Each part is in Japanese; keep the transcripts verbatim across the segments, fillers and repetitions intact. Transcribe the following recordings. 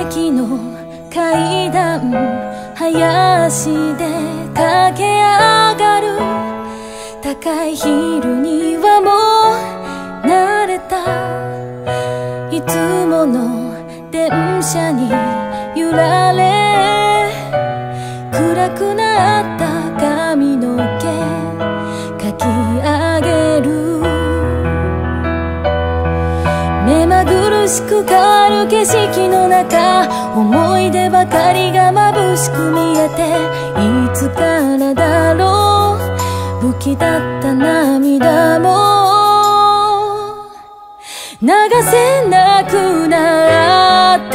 駅の階段早足で駆け上がる。高いヒールにはもう慣れた。いつもの電車に揺られ、暗くなった髪の毛かき上げる。目まぐるしく変わる景色の中、思い出ばかりが眩しく見えて、いつからだろう不気だった涙も流せなくなった。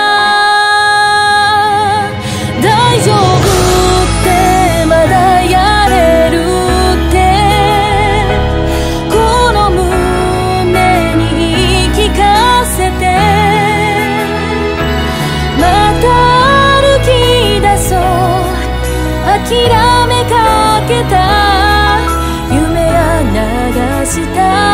大丈夫ってまだやれるって、この胸に言い聞かせて、また歩き出そう。諦めかけた夢は流した